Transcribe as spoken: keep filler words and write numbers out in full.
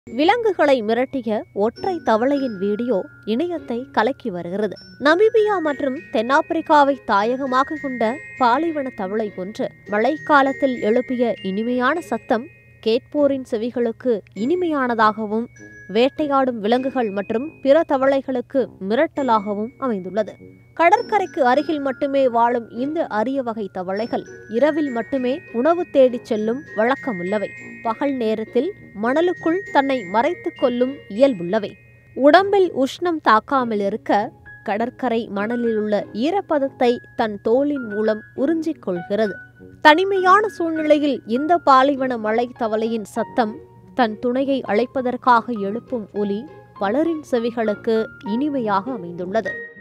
விலங்குகளை மிரட்டிய ஒற்றை தவளையின் வீடியோ இணையத்தை கலக்கி வருகிறது. நமீபியா மற்றும் தென்னாப்பிரிக்காவை தாயகமாக கொண்ட பாலைவன தவளை ஒன்று மழைக்காலத்தில் எழுப்பிய இனிமையான சத்தம் கேட்போரின் செவிகளுக்கு இனிமையானதாகவும் வேட்டையாடும் விலங்குகள் மற்றும் பிற தவளைகளுக்கு மிரட்டலாகவும் அமைந்துள்ளது. கடற்கரைக்கு அருகில் மட்டுமே வாழும் இந்த அரிய வகை தவளைகள் இரவில் மட்டுமே உணவு தேடிச் செல்லும் வழக்கமுள்ளவை. பகல் நேரத்தில் மணலுக்குள் தன்னை மறைத்துக் கொள்ளும் இயல்புள்ளவை. உடம்பில் உஷ்ணம் தாக்காமல் இருக்க கடற்கரை மணலில் உள்ள ஈரப்பதத்தை தன் தோலின் மூலம் உறிஞ்சிக் கொள்கிறது. தனிமையான சூழ்நிலையில் இந்த பாலைவன மலை தவளையின் சத்தம் தன் துணையை அழைப்பதற்காக எழுப்பும் ஒலி பலரின் செவிகளுக்கு இனிமையாக அமைந்துள்ளது.